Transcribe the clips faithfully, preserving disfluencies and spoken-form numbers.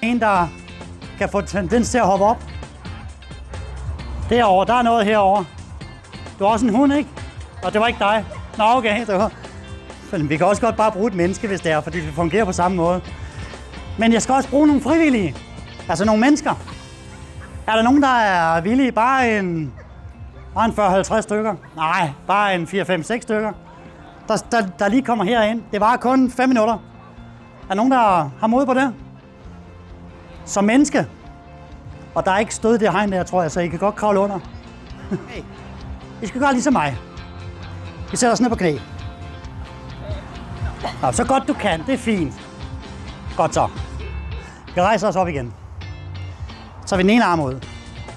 En, der kan få tendens til at hoppe op. Derovre, der er noget herovre. Du har også en hund, ikke? Og det var ikke dig. Nå, okay. Det var... Vi kan også godt bare bruge et menneske, hvis det er, fordi vi fungerer på samme måde. Men jeg skal også bruge nogle frivillige. Altså nogle mennesker. Er der nogen, der er villige? Bare en, bare en fyrre til halvtreds stykker? Nej, bare en fire fem seks stykker. Der, der, der lige kommer herind. Det var kun fem minutter. Er der nogen, der har mod på det? Som menneske. Og der er ikke stød det hegn der, tror jeg, så I kan godt kravle under. Hey. I skal gøre ligesom mig. Vi sætter os ned på knæ. Nå, så godt du kan, det er fint. Godt så. Vi rejser os op igen. Så tager vi den ene arm ud.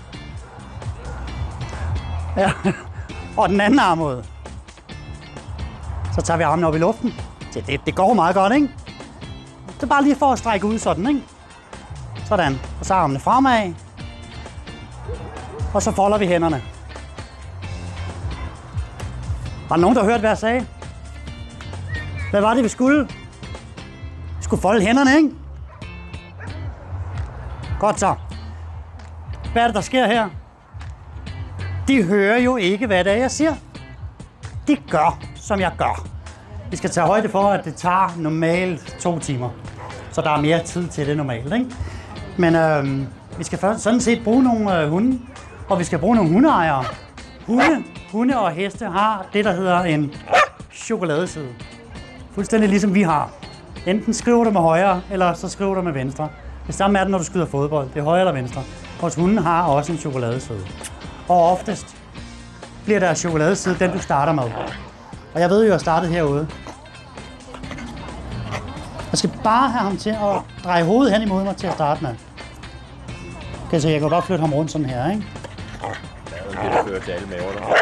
Ja. Og den anden arm ud. Så tager vi armen op i luften. Det, det, det går meget godt, ikke? Det er bare lige for at strække ud sådan, ikke? Sådan. Og så armene fremad. Og så folder vi hænderne. Var der nogen, der hørte, hvad jeg sagde? Hvad var det, vi skulle? Vi skulle folde hænderne, ikke? Godt så. Hvad er det, der sker her? De hører jo ikke, hvad det er, jeg siger. De gør, som jeg gør. Vi skal tage højde for, at det tager normalt to timer. Så der er mere tid til det normalt, ikke? Men øh, vi skal først sådan set bruge nogle øh, hunde, og vi skal bruge nogle hundeejere. Hunde, hunde og heste har det, der hedder en chokoladeside. Fuldstændig ligesom vi har. Enten skriver du med højre, eller så skriver du med venstre. Det samme er det, når du skyder fodbold. Det er højre eller venstre. Vores hunde har også en chokoladeside. Og oftest bliver der chokoladeside, den du starter med. Og jeg ved jo, at jeg startede herude. Jeg skal bare have ham til at dreje hovedet hen imod mig til at starte med. Okay, så jeg kan godt flytte ham rundt sådan her, ikke? Ja, det er det, der til alle maver, der har.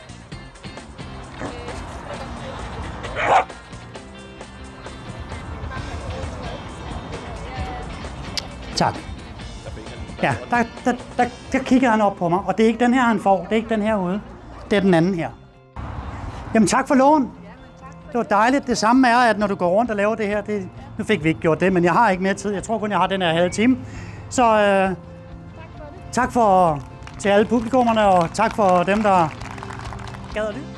Tak. Ja, der, der, der, der kigger han op på mig, og det er ikke den her, han får. Det er ikke den her ude. Det er den anden her. Jamen tak for lån. Det var dejligt. Det samme er, at når du går rundt og laver det her, det, nu fik vi ikke gjort det, men jeg har ikke mere tid. Jeg tror kun, jeg har den her halve time. Så øh, tak for til alle publikummerne, og tak for dem, der gad at lytte.